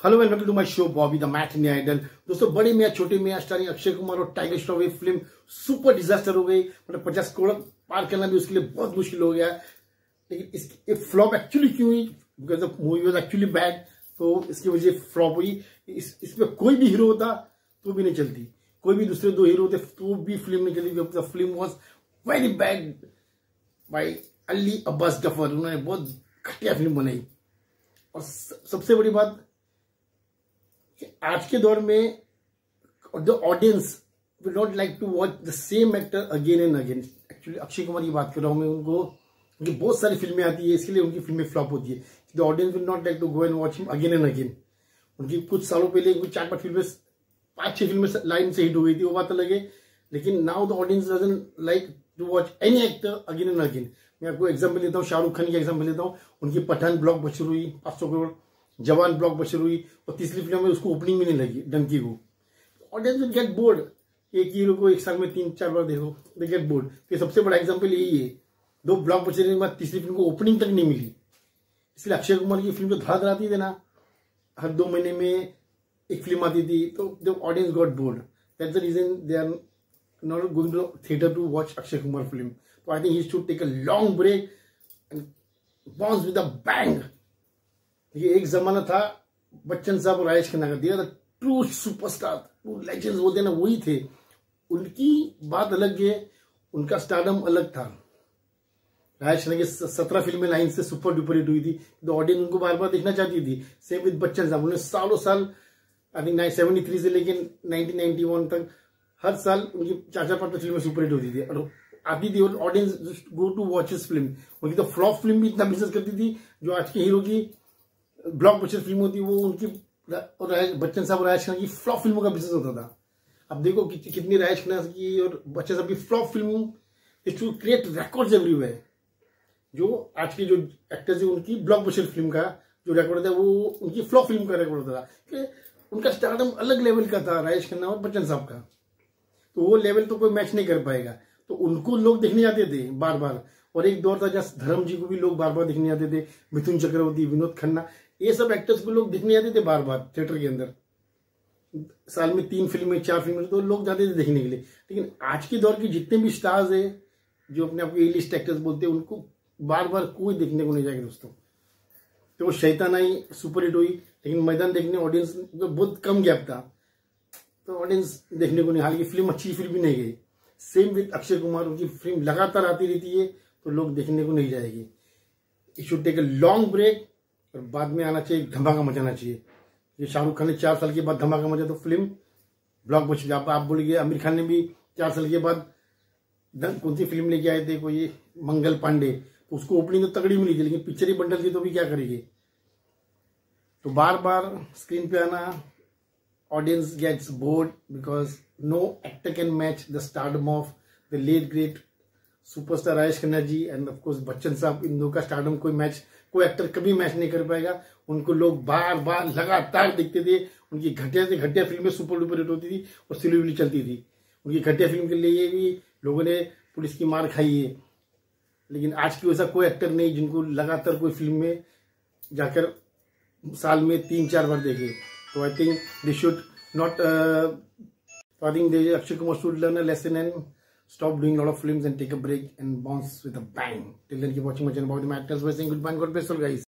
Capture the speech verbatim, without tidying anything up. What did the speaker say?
Hello welcome to my show Bobby the matinee idol. दोस्तों, Bade Miyan Chhote Miyan starring Akshay Kumar और Tiger Shroff film super disaster हो गई। मतलब पचास करोड़ पार करना भी उसके लिए बहुत मुश्किल हो गया। लेकिन इसकी फ्लॉप एक्चुअली क्यों हुई? Because the movie was actually bad, तो इसकी वजह फ्लॉप हुई। इस इसमें कोई भी हीरो होता तो भी नहीं चलती, कोई भी दूसरे दो हीरो होते तो भी फिल्म नहीं चलती। The film was very bad by Ali Abbas Zafar. उन्होंने बहुत घटिया फिल्म बनाई। और सबसे बड़ी बात, आज के दौर में the audience will not like to watch the same actor again and again. Actually Akshay Kumar की बात कर रहा हूं मैं। उनको उनकी बहुत सारी फिल्में आती है, इसके लिए उनकी फिल्में फ्लॉप होती है। The audience will not like to go and watch him again and again. उनकी कुछ सालों पहले उनकी चार पांच फिल्में, पांच छह फिल्में लाइन से हिट हो गई थी, वो बात अलग है। लेकिन now the audience doesn't like to watch any actor again and again. मैं आपको एग्जाम्पल देता हूँ, शाहरुख खान की एग्जाम्पल देता हूँ। उनकी पठान ब्लॉक बस्टर हुई, पांच सौ करोड़, जवान ब्लॉक बस्टर हुई, और तीसरी फिल्म में उसको ओपनिंग भी नहीं लगी डंकी को। Audience will get bored. एक हीरो को एक साल में तीन चार बार देखो, दे गेट बोर्ड। तो सबसे बड़ा एग्जांपल यही है। दो ब्लॉक बस्टर के बाद तीसरी फिल्म को ओपनिंग तक नहीं मिली। इसलिए अक्षय कुमार की फिल्म तो धड़ा धड़ाती थी ना, हर दो महीने में एक फिल्म आती थी, तो the audience got bored. That's the reason they are not going to theatre to watch Akshay Kumar film. तो I think he should take a long break and bounce with a bang. ये एक जमाना था बच्चन साहब और राजेश खन्ना का, दिया था ट्रू सुपरस्टार, ट्रू लेजेंड्स बोलते हैं ना, वही थे। उनकी बात अलग है, उनका स्टारडम अलग था। राजेश खन्ना की सत्रह फिल्में लाइन से सुपर डुपर हिट हुई थी, तो ऑडियंस उनको बार बार देखना चाहती थी। सेम विद बच्चन साहब, उन्होंने सालों साल, आई थिंक सेवेंटी थ्री से लेकर नाइनटीन नाइनटी वन तक हर साल उनकी चार चार पांच फिल्में सुपर हिट होती थी और आती थी, और audience go to watch his film. उनकी तो फ्लॉप फिल्म भी इतना बिजनेस करती थी, जो आज के हीरो की ब्लॉक बस्टर फिल्म होती है वो उनकी, और बच्चन साहब और राजेश खन्ना की फ्लॉप फिल्मों का बिजनेस होता था। अब देखो कि, कितनी राजेश खन्ना की और बच्चन साहब की flop film is to create records everywhere. जो आज के जो एक्टर्स है उनकी ब्लॉक बस्टर फिल्म का जो रिकॉर्ड होता है वो उनकी फ्लॉप फिल्म का रिकॉर्ड होता था। कि उनका स्टारडम अलग लेवल का था राजेश खन्ना और बच्चन साहब का, तो वो लेवल तो कोई मैच नहीं कर पाएगा। तो उनको लोग देखने जाते थे बार बार। और एक दौर था जहाँ धर्म जी को भी लोग बार बार देखने जाते थे, मिथुन चक्रवर्ती, विनोद खन्ना, ये सब एक्टर्स को लोग देखने जाते थे बार बार थिएटर के अंदर। साल में तीन फिल्में चार फिल्में तो लोग जाते थे देखने के लिए। लेकिन आज के दौर के जितने भी स्टार्स है जो अपने आप को ए लिस्ट एक्टर्स बोलते हैं, उनको बार बार कोई देखने को नहीं जाएगा दोस्तों। तो वो शैतान आई, सुपर हिट हुई, लेकिन मैदान देखने ऑडियंस तो बहुत कम गैप था, तो ऑडियंस देखने को नहीं। हालांकि फिल्म अच्छी फिल्म भी नहीं गई। सेम विद अक्षय कुमार, उनकी फिल्म लगातार आती रहती है तो लोग देखने को नहीं जाएगी। It should take a long break और बाद में आना चाहिए, धमाका मचाना चाहिए। ये शाहरुख खान ने चार साल के बाद धमाका मचा तो फिल्म ब्लॉक बस्टर। आप, आप बोलिए आमिर खान ने भी चार साल के बाद कौन सी फिल्म लेके आए थे, कोई मंगल पांडे, तो उसको ओपनिंग तो तगड़ी मिली थी, लेकिन पिक्चर ही बंडल थी तो भी क्या करेगी। तो बार बार स्क्रीन पे आना, audience gets bored because no actor can match the stardom of the late great superstar Rajesh Khanna ji and of course Bachchan साहब। इन दोनों का स्टारडम कोई मैच, कोई एक्टर कभी मैच नहीं कर पाएगा। उनको लोग बार बार लगातार देखते थे। उनकी घटिया से घटिया फिल्में सुपर डुपर हिट होती थी और सिलीवली चलती थी। उनकी घटिया फिल्म के लिए भी लोगों ने पुलिस की मार खाई है। लेकिन आज की वैसा कोई एक्टर नहीं जिनको लगातार कोई फिल्म में जाकर साल में तीन चार बार देखे। तो I think they should not, I think they Akshay Kumar should learn a lesson and stop doing a lot of films and take a break and bounce with a bang. Till then, keep watching my channel about the actors. We're saying goodbye and God bless all guys.